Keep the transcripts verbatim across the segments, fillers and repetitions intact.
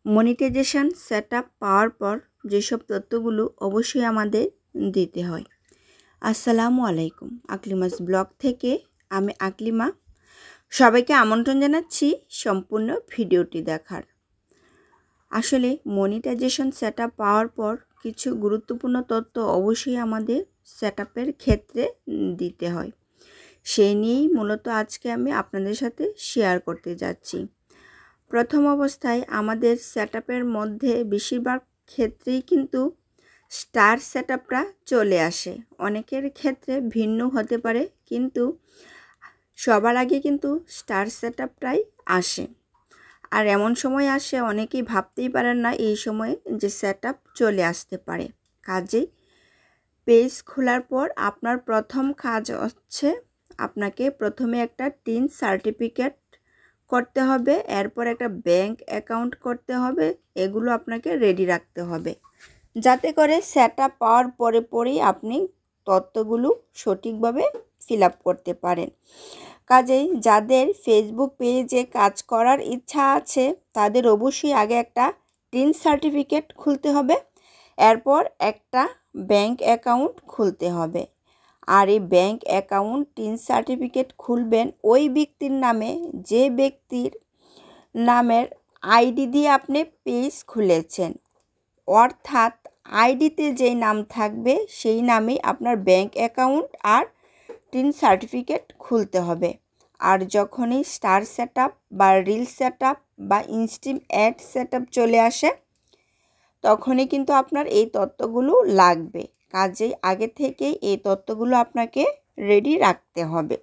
Monetization setup পাওয়ার পর যেসব তথ্যগুলো অবশ্যই আমাদের দিতে হয়। আসসালামু আলাইকুম, আকলিমাস ব্লগ থেকে আমি আকলিমা সবাইকে আমন্ত্রণ জানাচ্ছি সম্পূর্ণ ভিডিওটি দেখার। আসলে মনিটাইজেশন সেটআপ পাওয়ার পর কিছু গুরুত্বপূর্ণ তথ্য অবশ্যই আমাদের সেটআপের ক্ষেত্রে দিতে হয়। সেই নিয়েই মূলত আজকে আমি আপনাদের সাথে শেয়ার করতে যাচ্ছি। প্রথম অবস্থায় আমাদের সেটআপের মধ্যে বেশিরভাগ ক্ষেত্রেই কিন্তু স্টার সেটআপটা চলে আসে। অনেকের ক্ষেত্রে ভিন্ন হতে পারে, কিন্তু সবার আগে কিন্তু স্টার সেটআপটাই আসে। আর এমন সময় আসে অনেকেই ভাবতেই পারেন না এই সময়ে যে সেটআপ চলে আসতে পারে। কাজেই পেজ খোলার পর আপনার প্রথম কাজ হচ্ছে আপনাকে প্রথমে একটা টিন সার্টিফিকেট করতে হবে, এরপর একটা ব্যাংক অ্যাকাউন্ট করতে হবে। এগুলো আপনাকে রেডি রাখতে হবে যাতে করে সেটআপ পাওয়ার পরে পরেই আপনি তথ্যগুলো সঠিকভাবে ফিল আপ করতে পারেন। কাজেই যাদের ফেসবুক পেজে কাজ করার ইচ্ছা আছে তাদের অবশ্যই আগে একটা টিন সার্টিফিকেট খুলতে হবে, এরপর একটা ব্যাংক অ্যাকাউন্ট খুলতে হবে। আর এই ব্যাংক অ্যাকাউন্ট টিন সার্টিফিকেট খুলবেন ওই ব্যক্তির নামে যে ব্যক্তির নামের আইডি দিয়ে আপনি পেজ খুলেছেন, অর্থাৎ আইডিতে যেই নাম থাকবে সেই নামেই আপনার ব্যাংক অ্যাকাউন্ট আর টিন সার্টিফিকেট খুলতে হবে। আর যখনই স্টার সেটআপ বা রিল সেটআপ বা ইনস্টিম অ্যাড সেটআপ চলে আসে তখনই কিন্তু আপনার এই তথ্যগুলো লাগবে। কাজেই আগে থেকেই এই তথ্যগুলো আপনাকে রেডি রাখতে হবে।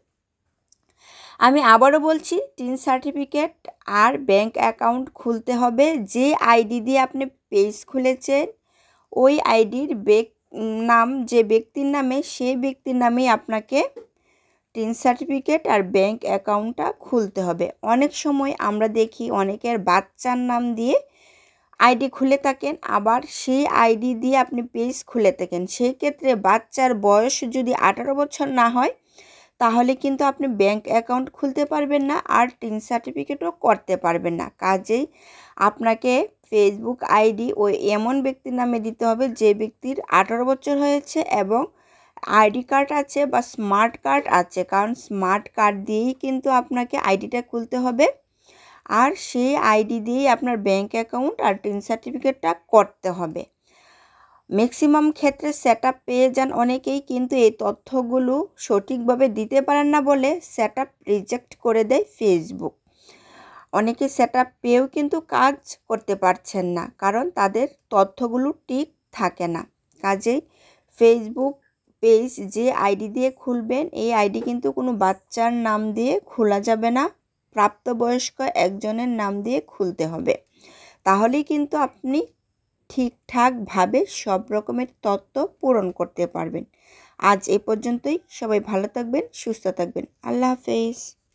আমি আবারও বলছি, টিন সার্টিফিকেট আর ব্যাংক অ্যাকাউন্ট খুলতে হবে। যে আইডি দিয়ে আপনি পেজ খুলেছেন ওই আইডির বেক নাম যে ব্যক্তির নামে সেই ব্যক্তির নামেই আপনাকে টিন সার্টিফিকেট আর ব্যাংক অ্যাকাউন্টটা খুলতে হবে। অনেক সময় আমরা দেখি অনেকের বাচ্চার নাম দিয়ে আইডি খুলে থাকেন, আবার সেই আইডি দিয়ে আপনি পেজ খুলে থাকেন। সেই ক্ষেত্রে বাচ্চার বয়স যদি আঠারো বছর না হয় তাহলে কিন্তু আপনি ব্যাংক অ্যাকাউন্ট খুলতে পারবেন না আর টিন সার্টিফিকেটও করতে পারবেন না। কাজেই আপনাকে ফেসবুক আইডি ওই এমন ব্যক্তির নামে দিতে হবে যে ব্যক্তির আঠারো বছর হয়েছে এবং আইডি কার্ড আছে বা স্মার্ট কার্ড আছে, কারণ স্মার্ট কার্ড দিয়েই কিন্তু আপনাকে আইডিটা খুলতে হবে। আর সেই আইডি দিয়েই আপনার ব্যাংক অ্যাকাউন্ট আর টিন সার্টিফিকেটটা করতে হবে। ম্যাক্সিমাম ক্ষেত্রে সেটআপ পেয়ে যান অনেকেই, কিন্তু এই তথ্যগুলো সঠিকভাবে দিতে পারেন না বলে সেটআপ রিজেক্ট করে দেয় ফেসবুক। অনেকে সেটআপ পেয়েও কিন্তু কাজ করতে পারছেন না, কারণ তাদের তথ্যগুলো ঠিক থাকে না। কাজেই ফেসবুক পেজ যে আইডি দিয়ে খুলবেন এই আইডি কিন্তু কোনো বাচ্চার নাম দিয়ে খোলা যাবে না, প্রাপ্তবয়স্ক একজনের নাম দিয়ে খুলতে হবে। তাহলেই কিন্তু আপনি ঠিকঠাকভাবে সব রকমের তথ্য পূরণ করতে পারবেন। আজ এ পর্যন্তই। সবাই ভালো থাকবেন, সুস্থ থাকবেন। আল্লাহ হাফেজ।